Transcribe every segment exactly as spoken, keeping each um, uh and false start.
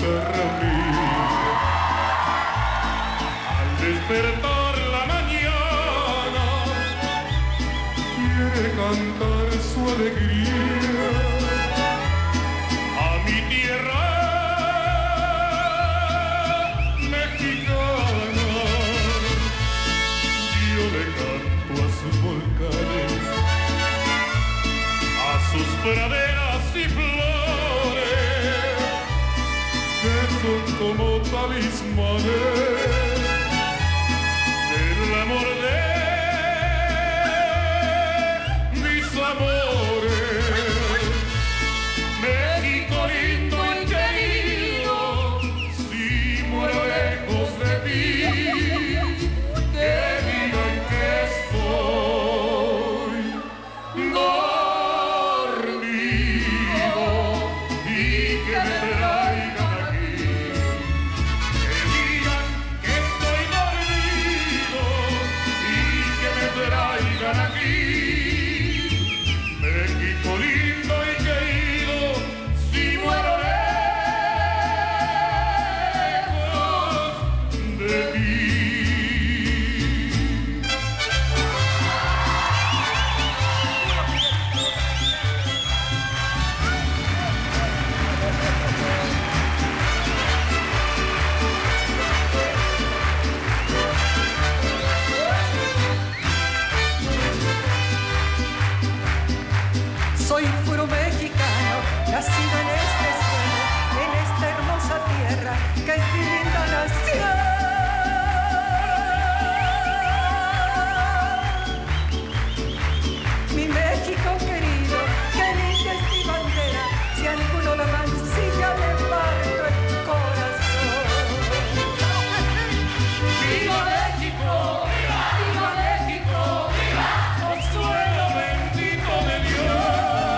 reunir. Al despertar la mañana, quiere cantar su alegría a mi tierra mexicana. Yo le canto a sus volcanes, a sus praderas y flores, que son como talismanes del amor de mis amores. México lindo y querido, si muero lejos de ti, que digan que estoy dormido y que me traigan aquí. Que digan que estoy dormido y que me traigan aquí. México lindo y querido, si muero lejos de ti. Soy puro mexicano, nacido en este suelo, en esta hermosa tierra que es mi linda nación. Mi México querido, que linda es mi bandera, si alguno la mancilla le parto el corazón. ¡Viva México! ¡Viva! ¡Viva México! ¡Viva! ¡Consuelo bendito de Dios!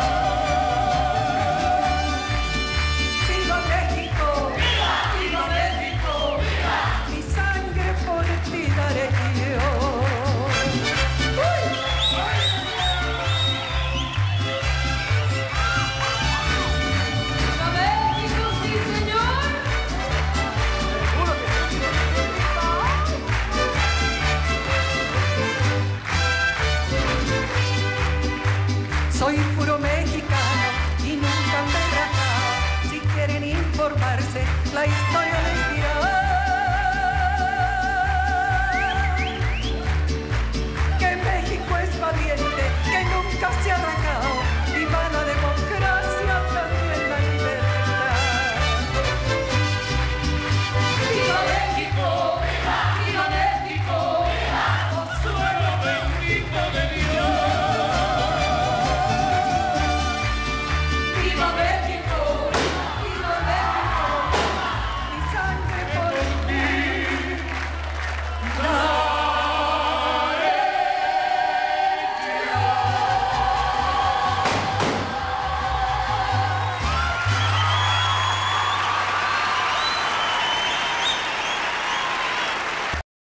¡Viva México! ¡Viva! ¡Viva México! ¡Viva! Mi sangre por ti daré yo. ¡Uy! ¡Viva México, sí señor! Soy puro mexicano y nunca me he rajado. Si quieren informarse, la historia les diré.